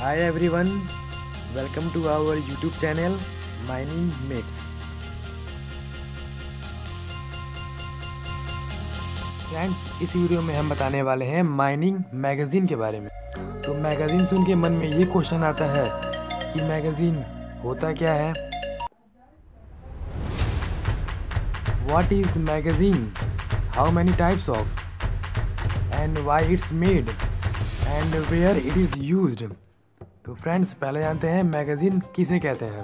Hi everyone, welcome to our YouTube channel Mining Mix। Friends, इस video में हम बताने वाले हैं माइनिंग मैगजीन के बारे में। तो मैगजीन सुन के मन में ये क्वेश्चन आता है कि मैगजीन होता क्या है। What is magazine? How many types of? And why it's made? And where it is used? तो फ्रेंड्स, पहले जानते हैं मैगजीन किसे कहते हैं।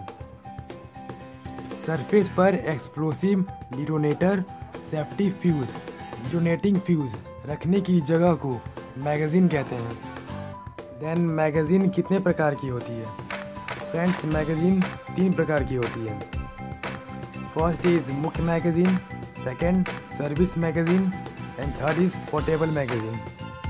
सरफेस पर explosive detonator safety fuse detonating fuse रखने की जगह को मैगजीन कहते हैं। देन मैगजीन कितने प्रकार की होती है। फ्रेंड्स, मैगजीन 3 प्रकार की होती है। फर्स्ट इज मुख्य magazine, second service magazine and third is portable magazine.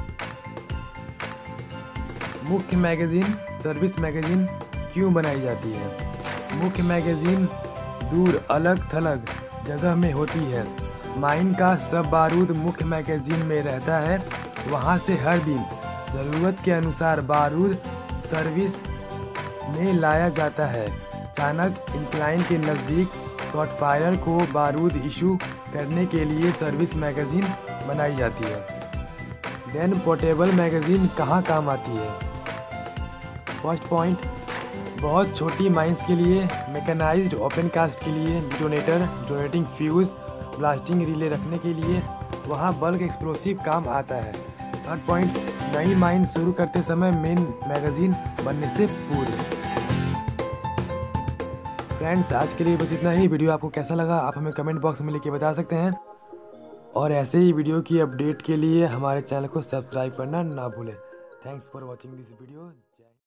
मुख्य मैगजीन सर्विस मैगजीन क्यों बनाई जाती है। मुख्य मैगजीन दूर अलग थलग जगह में होती है। माइन का सब बारूद मुख्य मैगजीन में रहता है। वहाँ से हर दिन ज़रूरत के अनुसार बारूद सर्विस में लाया जाता है। अचानक इंक्लाइन के नज़दीक शॉट फायर को बारूद इशू करने के लिए सर्विस मैगजीन बनाई जाती है। देन पोर्टेबल मैगजीन कहाँ काम आती है। फर्स्ट पॉइंट, बहुत छोटी माइंस के लिए, मैकेनाइज्ड ओपन कास्ट के लिए, detonator detonating fuse blasting relay रखने के लिए, वहाँ बल्क एक्सप्लोसिव काम आता है। थर्ड पॉइंट, नई माइन शुरू करते समय मेन मैगजीन बनने से पूर्व। फ्रेंड्स, आज के लिए बस इतना ही। वीडियो आपको कैसा लगा आप हमें कमेंट बॉक्स में लिख के बता सकते हैं। और ऐसे ही वीडियो की अपडेट के लिए हमारे चैनल को सब्सक्राइब करना ना भूलें। Thanks for watching this video.